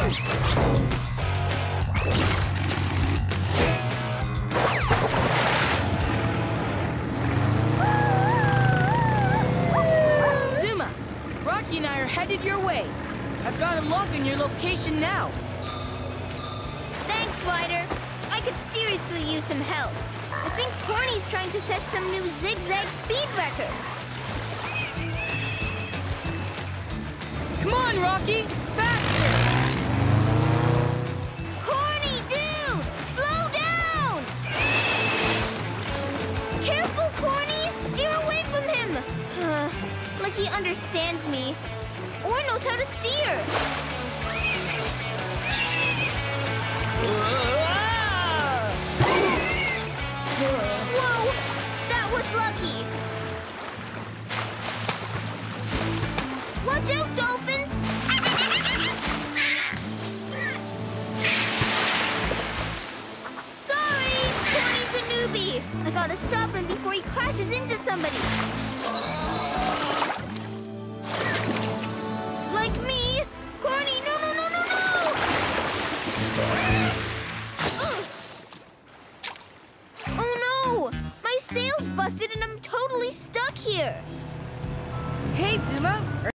Zuma, Rocky and I are headed your way. I've got a log on your location now. Thanks, Ryder. I could seriously use some help. I think Corny's trying to set some new zigzag speed record. Come on, Rocky! Faster! Corny, dude! Slow down! Careful, Corny! Steer away from him! Like he understands me. Or knows how to steer. Whoa! That was lucky! Watch out, dolphins! Sorry! Corny's a newbie! I gotta stop him before he crashes into somebody! Like me? Corny, no, no, no, no, no! Oh no! My sail's busted and I'm totally stuck here! Hey, Zuma!